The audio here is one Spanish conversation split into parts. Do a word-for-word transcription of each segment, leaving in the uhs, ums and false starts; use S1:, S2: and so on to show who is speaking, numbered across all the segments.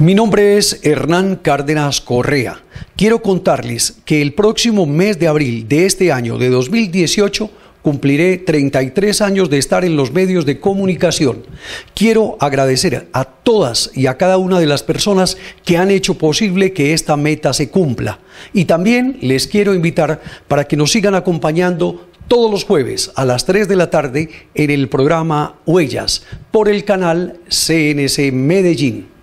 S1: Mi nombre es Hernán Cárdenas Correa. Quiero contarles que el próximo mes de abril de este año de dos mil dieciocho cumpliré treinta y tres años de estar en los medios de comunicación. Quiero agradecer a todas y a cada una de las personas que han hecho posible que esta meta se cumpla. Y también les quiero invitar para que nos sigan acompañando todos los jueves a las tres de la tarde en el programa Huellas por el canal C N C Medellín.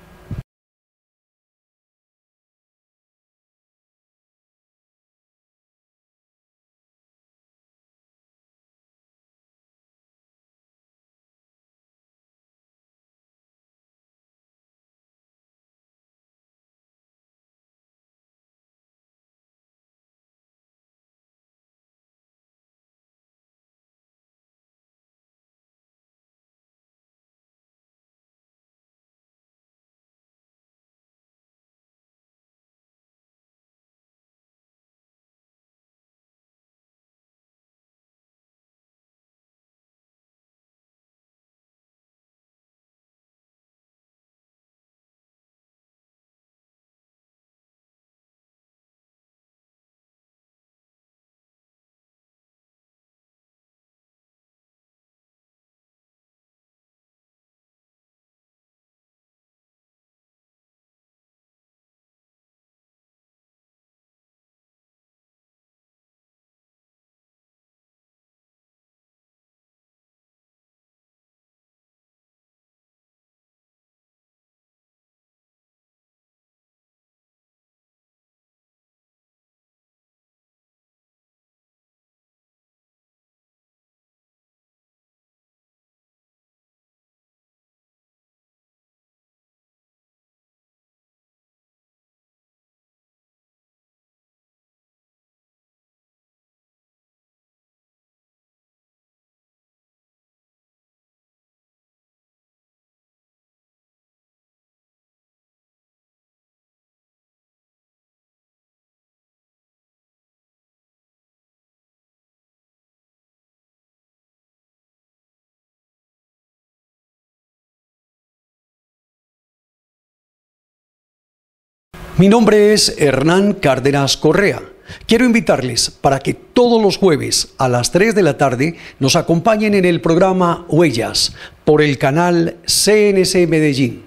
S1: Mi nombre es Hernán Cárdenas Correa. Quiero invitarles para que todos los jueves a las tres de la tarde nos acompañen en el programa Huellas por el canal C N C Medellín.